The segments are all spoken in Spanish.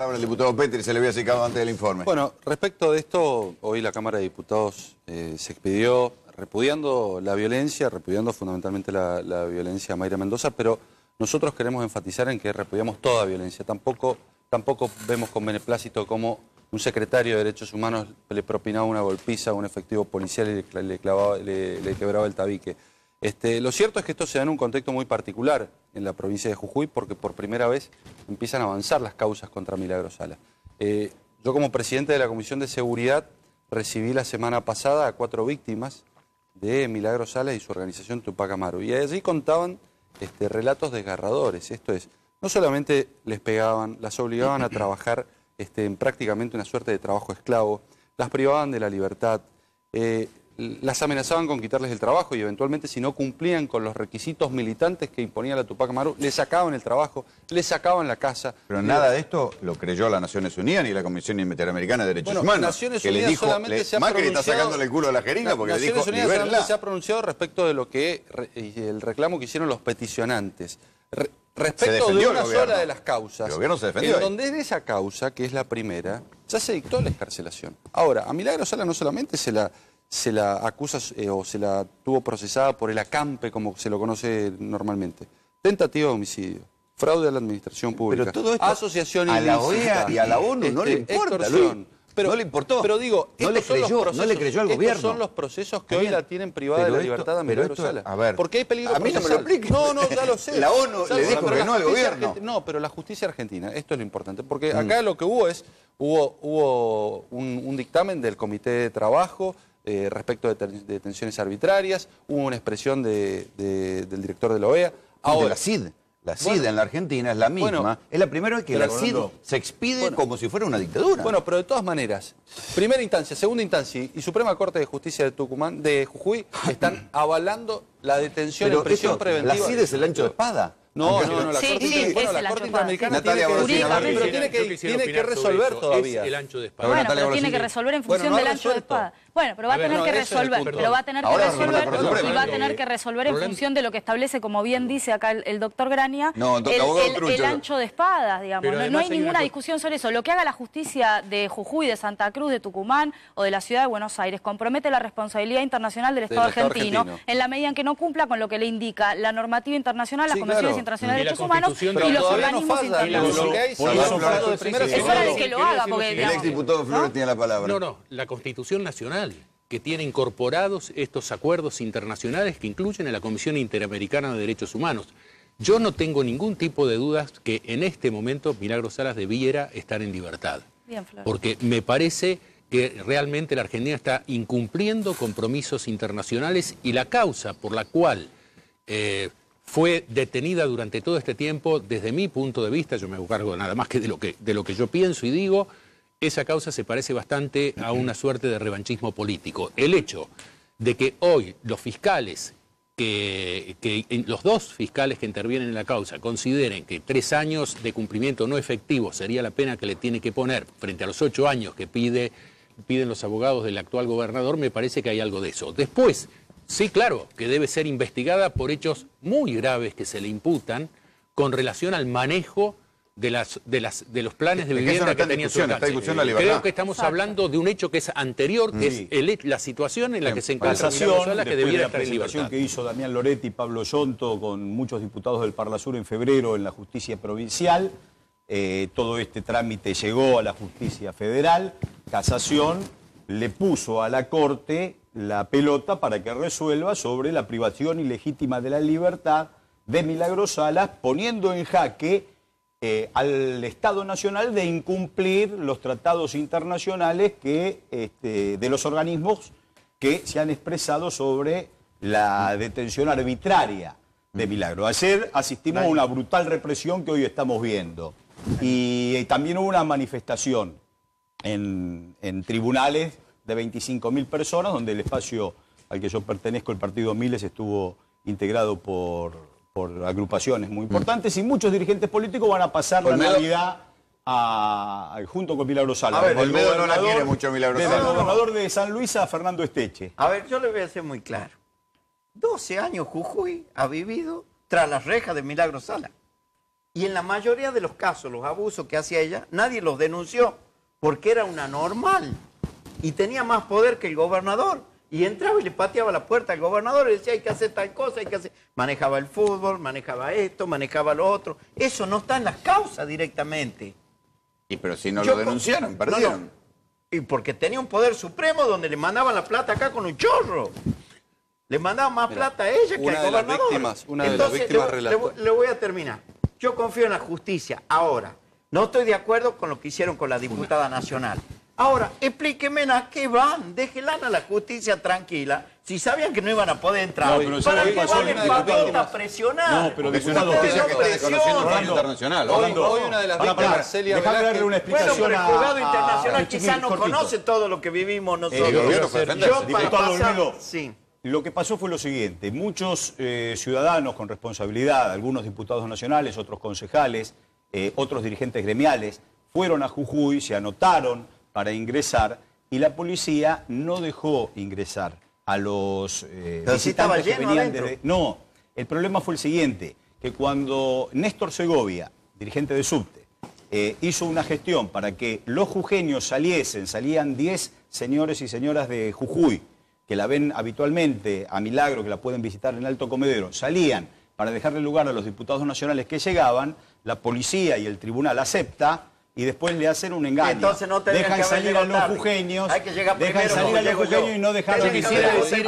palabra al diputado Petri, se le había secado antes del informe. Bueno, respecto de esto, hoy la Cámara de Diputados se expidió repudiando la violencia, repudiando fundamentalmente la violencia a Mayra Mendoza, pero nosotros queremos enfatizar en que repudiamos toda violencia. Tampoco vemos con beneplácito cómo un secretario de Derechos Humanos le propinaba una golpiza a un efectivo policial y le quebraba el tabique. Lo cierto es que esto se da en un contexto muy particular en la provincia de Jujuy, porque por primera vez empiezan a avanzar las causas contra Milagro Sala. Yo como presidente de la Comisión de Seguridad recibí la semana pasada a 4 víctimas de Milagro Sala y su organización Tupac Amaru. Y allí contaban relatos desgarradores. Esto es, no solamente les pegaban, las obligaban a trabajar en prácticamente una suerte de trabajo esclavo, las privaban de la libertad, las amenazaban con quitarles el trabajo y eventualmente si no cumplían con los requisitos militantes que imponía la Tupac Amaru, les sacaban el trabajo, les sacaban la casa. Pero nada de esto lo creyó las Naciones Unidas ni la Comisión Interamericana de Derechos Humanos. Naciones que Unidas le dijo, solamente se ha Macri pronunciado, está sacándole el culo a la jeringa porque le dijo, Naciones Unidas solamente libérenla. se ha pronunciado respecto de lo que el reclamo que hicieron los peticionantes. Respecto de una sola de las causas, el gobierno se defendió en donde en esa causa, que es la primera, ya se dictó la excarcelación. Ahora, a Milagro Sala no solamente se la acusa o se la tuvo procesada por el acampe, como se lo conoce normalmente. Tentativa de homicidio, fraude a la administración pública, pero todo esto asociación a ilícita, la OEA y a la ONU no le importa, extorsión. Pero, no le importó. Pero digo, no le creyó al gobierno. Estos son los procesos que hoy la tienen privada de la libertad a Milagro Sala. A ver, porque hay peligro a mí no me lo explique. No, ya lo sé. La ONU le dijo que no al gobierno. No, pero la justicia argentina, esto es lo importante, porque acá lo que hubo un dictamen del Comité de Trabajo respecto de detenciones arbitrarias, hubo una expresión del director de la OEA. Ahora, de la CID. La CID en la Argentina es la misma. Es la primera vez que la CID se expide como si fuera una dictadura. Bueno, pero de todas maneras, primera instancia, segunda instancia y Suprema Corte de Justicia de Jujuy están avalando la detención en prisión preventiva. ¿La CID es el ancho de espada? No, la Corte Interamericana tiene que resolver todavía. El ancho de espada. Bueno, pero tiene que resolver en función del ancho de espada. Bueno, pero va a tener que resolver, pero va a tener que resolver y va a tener que resolver en función de lo que establece, como bien dice acá el doctor Grania, el ancho de espada, digamos. No hay ninguna discusión sobre eso. Lo que haga la justicia de Jujuy, de Santa Cruz, de Tucumán o de la ciudad de Buenos Aires compromete la responsabilidad internacional del Estado argentino en la medida en que no cumpla con lo que le indica la normativa internacional, las convenciones internacionales de derechos humanos y los organismos internacionales. Es hora de que lo haga, porque el exdiputado Flores tiene la palabra. No, la Constitución Nacional, que tiene incorporados estos acuerdos internacionales que incluyen a la Comisión Interamericana de Derechos Humanos. Yo no tengo ningún tipo de dudas que en este momento Milagro Salas debiera estar en libertad. Bien, Flor. Porque me parece que realmente la Argentina está incumpliendo compromisos internacionales y la causa por la cual fue detenida durante todo este tiempo, desde mi punto de vista, yo me hago cargo nada más que de lo que yo pienso y digo, esa causa se parece bastante a una suerte de revanchismo político. El hecho de que hoy los fiscales, los dos fiscales que intervienen en la causa consideren que 3 años de cumplimiento no efectivo sería la pena que le tiene que poner frente a los 8 años que piden los abogados del actual gobernador, me parece que hay algo de eso. Después, sí, claro, que debe ser investigada por hechos muy graves que se le imputan con relación al manejo de los planes de vivienda que tenía su alcance. Creo que estamos hablando de un hecho que es anterior, que es la situación en la que se encuentra Milagro Sala, que debiera estar en libertad. La presentación que hizo Damián Loretti y Pablo Yonto con muchos diputados del Parlasur en febrero en la justicia provincial, todo este trámite llegó a la justicia federal, Casación le puso a la Corte la pelota para que resuelva sobre la privación ilegítima de la libertad de Milagro Salas, poniendo en jaque al Estado Nacional de incumplir los tratados internacionales de los organismos que se han expresado sobre la detención arbitraria de Milagro. Ayer asistimos a una brutal represión que hoy estamos viendo. Y también hubo una manifestación en tribunales de 25.000 personas, donde el espacio al que yo pertenezco, el Partido Miles, estuvo integrado por agrupaciones muy importantes y muchos dirigentes políticos van a pasar la Navidad junto con Milagro Sala. A ver, Olmedo no la quiere mucho Milagro Sala. Desde el gobernador de San Luis a Fernando Esteche. A ver, yo le voy a hacer muy claro. 12 años Jujuy ha vivido tras las rejas de Milagro Sala. Y en la mayoría de los casos, los abusos que hacía ella, nadie los denunció porque era una normal y tenía más poder que el gobernador. Y entraba y le pateaba la puerta al gobernador y decía, hay que hacer tal cosa, hay que hacer... Manejaba el fútbol, manejaba esto, manejaba lo otro. Eso no está en las causas directamente. Y pero si no lo denunciaron, perdieron. No. Y porque tenía un poder supremo donde le mandaban la plata acá con un chorro. Le mandaban más plata a ella que al gobernador. Una de las víctimas relató. Le voy a terminar. Yo confío en la justicia. Ahora, no estoy de acuerdo con lo que hicieron con la diputada nacional. Ahora, explíquenme a qué van, déjenla a la justicia tranquila. Si sabían que no iban a poder entrar, ¿para qué van en papel a presionar? No, pero es una noticia que está desconociendo el juzgado internacional. Hoy una de las víctimas, Celia Velázquez... Déjame darle una explicación. Bueno, pero el juzgado internacional quizás no conoce todo lo que vivimos nosotros. Sí. Lo que pasó fue lo siguiente. Muchos ciudadanos con responsabilidad, algunos diputados nacionales, otros concejales, otros dirigentes gremiales, fueron a Jujuy, se anotaron para ingresar y la policía no dejó ingresar a los visitantes que venían desde... No, el problema fue el siguiente, que cuando Néstor Segovia, dirigente de Subte, hizo una gestión para que los jujeños salían 10 señores y señoras de Jujuy, que la ven habitualmente a Milagro, que la pueden visitar en Alto Comedero, salían para dejarle lugar a los diputados nacionales que llegaban, la policía y el tribunal acepta y después le hacen un engaño. Entonces no dejan salir a los jujeños, dejan salir a los jujeños y no dejaron... Yo quisiera decir...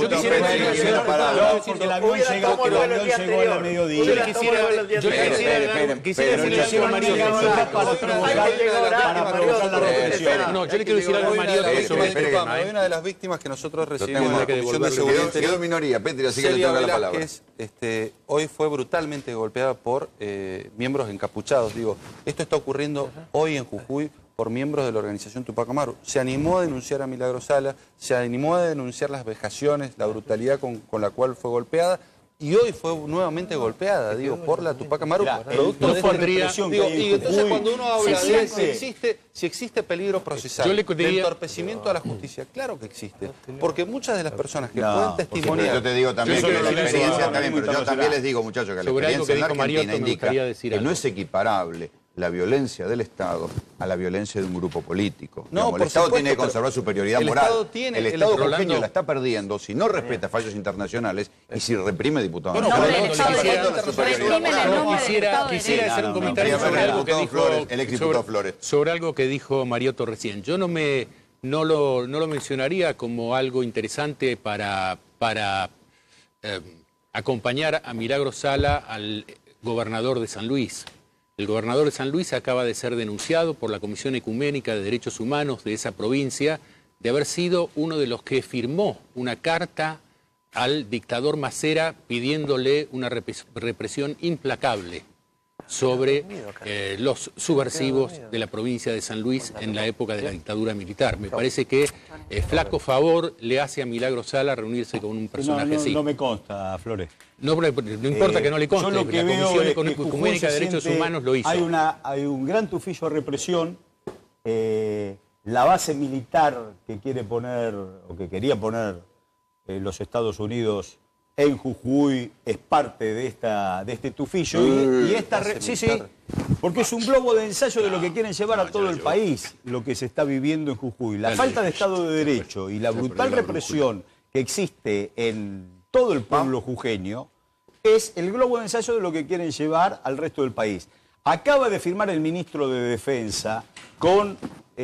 porque el avión llegó a la mediodía. Yo le quisiera decir algo a Mario para provocar la represión. No, yo le quiero decir algo a Mario sobre este tema. Hay una de las víctimas que nosotros recibimos en la Comisión de Seguridad Interior. Quedó minoría, Petri, así que le toca la palabra. Hoy fue brutalmente golpeada por miembros encapuchados. Digo, esto está ocurriendo hoy en Jujuy por miembros de la organización Tupac Amaru. Se animó a denunciar a Milagro Sala, se animó a denunciar las vejaciones, la brutalidad con la cual fue golpeada, y hoy fue nuevamente golpeada, digo, por la Tupac Amaru, producto de esta represión. Y entonces cuando uno habla de si existe peligro procesal, de entorpecimiento a la justicia, claro que existe, porque muchas de las personas que pueden testimoniar... Yo te digo también que la experiencia está bien, pero yo también les digo, muchachos, que la experiencia en la Argentina indica que no es equiparable la violencia del Estado a la violencia de un grupo político. No, el Estado tiene que conservar superioridad moral. El Estado jujeño la está perdiendo si no respeta fallos internacionales y si reprime diputados. Quisiera hacer un comentario sobre algo que dijo el exdiputado Flores. Sobre algo que dijo Mariotto recién. Yo no lo mencionaría como algo interesante para acompañar a Milagro Sala al gobernador de San Luis. El gobernador de San Luis acaba de ser denunciado por la Comisión Ecuménica de Derechos Humanos de esa provincia de haber sido uno de los que firmó una carta al dictador Macera pidiéndole una represión implacable sobre los subversivos de la provincia de San Luis en la época de la dictadura militar. Me parece que flaco favor le hace a Milagro Sala reunirse con un personaje así. No me consta, Flores. No importa que no le conste, la Comisión Ecuménica de Derechos Humanos lo hizo. Hay un gran tufillo de represión. La base militar que quiere poner, o que quería poner los Estados Unidos en Jujuy es parte de este tufillo. Porque es un globo de ensayo de lo que quieren llevar a todo el país, lo que se está viviendo en Jujuy. La falta de Estado de Derecho y la brutal represión que existe en todo el pueblo jujeño es el globo de ensayo de lo que quieren llevar al resto del país. Acaba de firmar el ministro de Defensa con...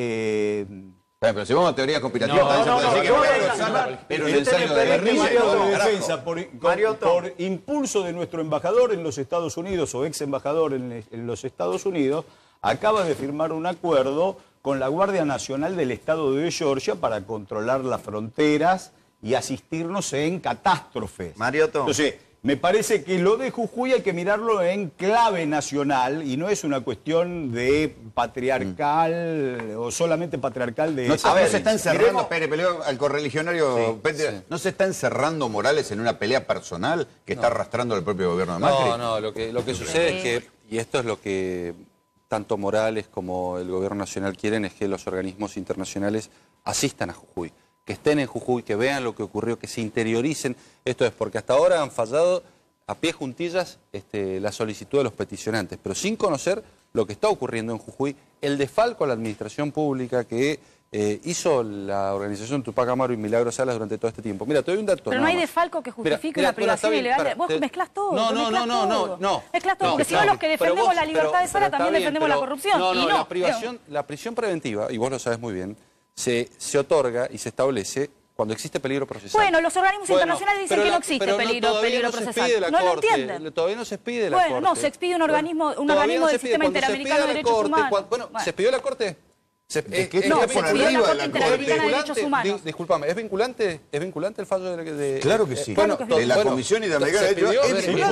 pero si vamos a teorías conspirativas, pero el ensayo de Defensa por impulso de nuestro embajador en los Estados Unidos o ex embajador en los Estados Unidos, acaba de firmar un acuerdo con la Guardia Nacional del Estado de Georgia para controlar las fronteras y asistirnos en catástrofes. Mariotto. Entonces, me parece que lo de Jujuy hay que mirarlo en clave nacional y no es una cuestión de patriarcal o solamente patriarcal de... No se está encerrando, al correligionario, no se está encerrando Morales en una pelea personal que está arrastrando el propio gobierno de Macri. No, lo que sucede es que, y esto es lo que tanto Morales como el gobierno nacional quieren, es que los organismos internacionales asistan a Jujuy, que estén en Jujuy, que vean lo que ocurrió, que se interioricen. Esto es porque hasta ahora han fallado a pie juntillas la solicitud de los peticionantes, pero sin conocer lo que está ocurriendo en Jujuy, el desfalco a la administración pública que hizo la organización Tupac Amaru y Milagro Salas durante todo este tiempo. Mira, te doy un dato. Pero no hay desfalco que justifique una privación ilegal. Vos mezclás todo. No. Mezclás todo, porque si no los que defendemos la libertad de Sala también defendemos la corrupción. La prisión preventiva, y vos lo sabes muy bien, se otorga y se establece cuando existe peligro procesal. Bueno, los organismos internacionales dicen que no existe peligro procesal. No lo entienden. Todavía no se expide la Corte. Bueno, no, se expide un organismo del Sistema Interamericano de Derechos Humanos. Bueno, ¿se expidió la Corte? No, se expidió la Corte Interamericana de Derechos Humanos. Disculpame, ¿es vinculante el fallo de...? Claro que sí. De la Comisión Interamericana de Derechos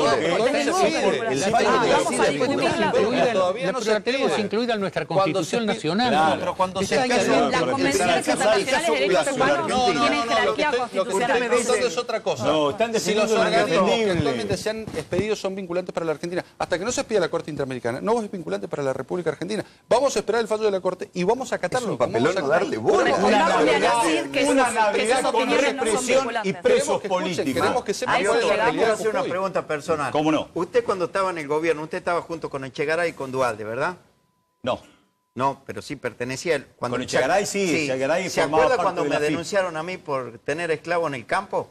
Humanos. La tenemos incluida en nuestra Constitución Nacional. Pero cuando se las convenciones internacionales de derechos humanos tienen jerarquía constitucional. Eso es otra cosa. No, están definiendo si los organismos que actualmente se han expedido son vinculantes para la Argentina. Hasta que no se expida la Corte Interamericana, no es vinculante para la República Argentina. Vamos a esperar el fallo de la Corte y vamos a acatarlo. Es un papelón no darle bola. Una Navidad con represión y presos políticos. Queremos que sepan cuál es la realidad. Quiero hacer una pregunta personal. ¿Cómo no? Usted cuando estaba en el gobierno, usted estaba junto con Echegaray y con Duhalde, ¿verdad? No. No, pero sí pertenecía él. Con Echegaray sí. ¿Se acuerda cuando me denunciaron a mí por tener esclavo en el campo?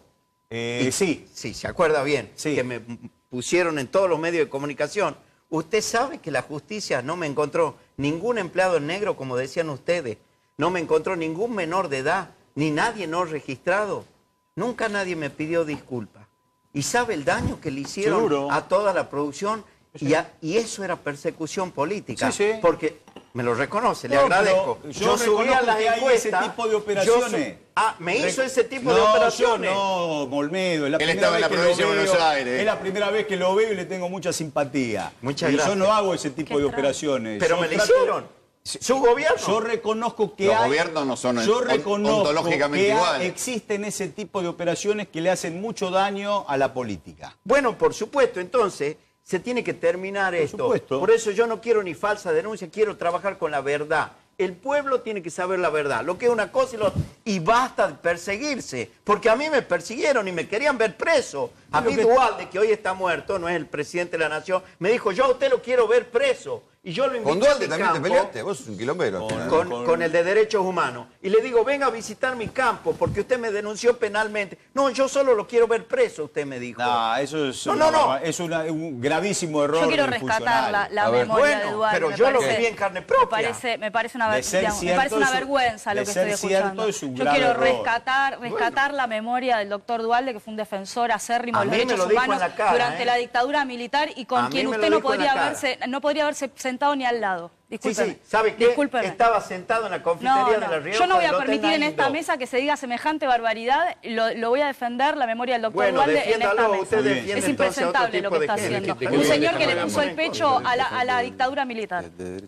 Sí. Sí, se acuerda bien. Sí. Que me pusieron en todos los medios de comunicación. Usted sabe que la justicia no me encontró ningún empleado en negro, como decían ustedes. No me encontró ningún menor de edad, ni nadie no registrado. Nunca nadie me pidió disculpas. ¿Y sabe el daño que le hicieron Seguro. a toda la producción? Sí. Y eso era persecución política. Sí. Porque me lo reconoce, le agradezco. Yo subía las encuestas, ese tipo de operaciones. Me hizo ese tipo de operaciones. No, Molmedo, es la Él estaba en la provincia de Buenos Aires. Es la primera vez que lo veo y le tengo mucha simpatía. Muchas gracias. Yo no hago ese tipo de operaciones. Pero me lo hicieron. Su gobierno. Yo reconozco que los gobiernos no son ontológicamente iguales. Existen ese tipo de operaciones que le hacen mucho daño a la política. Bueno, por supuesto, entonces se tiene que terminar esto. Por eso yo no quiero ni falsa denuncia, quiero trabajar con la verdad. El pueblo tiene que saber la verdad, lo que es una cosa y basta de perseguirse, porque a mí me persiguieron y me querían ver preso. A mí Duhalde, que hoy está muerto, no es el presidente de la nación, me dijo, yo a usted lo quiero ver preso. Y yo lo invité. ¿Con Duhalde también te peleaste? Vos sos un quilombero. Con el de derechos humanos. Y le digo, venga a visitar mi campo, porque usted me denunció penalmente. No, yo solo lo quiero ver preso, usted me dijo. No, eso es, es un gravísimo error. Yo quiero rescatar la memoria de Duhalde. Pero yo lo viví en carne propia. Me parece una vergüenza lo que estoy escuchando. Yo quiero rescatar la memoria del doctor Duhalde, que fue un defensor acérrimo de los derechos humanos durante la dictadura militar y con quien usted no podría haberse sentado ni al lado. Discúlpeme. Sí. ¿Sabe qué? Estaba sentado en la confitería de La Rioja. Yo no voy a permitir en esta mesa que se diga semejante barbaridad. Lo voy a defender, la memoria del doctor Duhalde en esta mesa. Es impresentable lo que está haciendo. Un señor que le puso el pecho a la dictadura militar.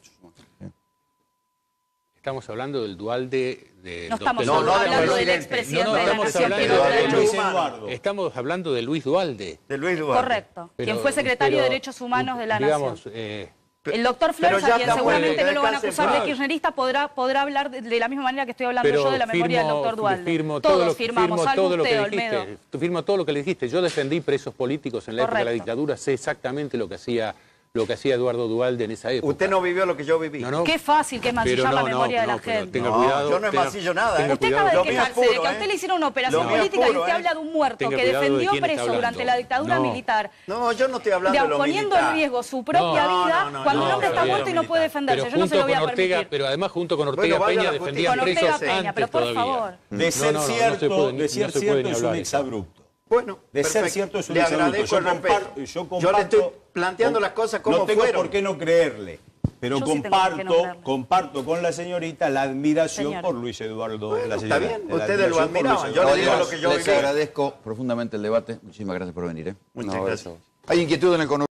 Estamos hablando del Duhalde no estamos hablando del expresidente de la Nación. Estamos hablando de Luis Duhalde. De Luis Duhalde. Correcto. Quien fue secretario de Derechos Humanos de la Nación. El doctor Flores, a quien seguramente no lo van a acusar de kirchnerista, podrá hablar de la misma manera que estoy hablando yo de la memoria del doctor Duhalde. Todos firmamos, salvo usted, Olmedo. Firmo todo lo que le dijiste. Yo defendí presos políticos en la época de la dictadura, sé exactamente lo que hacía Eduardo Duhalde en esa época. Usted no vivió lo que yo viví. Qué fácil que es mancillar la memoria de la gente. Tenga cuidado. Yo no mancillo nada. Usted acaba de quejarse de que a usted le hicieron una operación política y usted habla de un muerto que defendió preso durante la dictadura militar. No, yo no estoy hablando de lo militar. Poniendo en riesgo su propia vida cuando un hombre está muerto y no puede defenderse. Yo no se lo voy a permitir. Pero además junto con Ortega Peña defendían presos antes pero por favor. De ser cierto es un exabrupto. Bueno, de ser cierto es un le agradezco el respeto. Yo le estoy planteando las cosas como fueron. No tengo por qué no creerle, pero comparto con la señorita la admiración por Luis Eduardo. Está bien, ustedes lo admiraban. Yo le digo lo que yo viví. Les agradezco profundamente el debate. Muchísimas gracias por venir. Muchas gracias. Hay inquietud en el conurbano.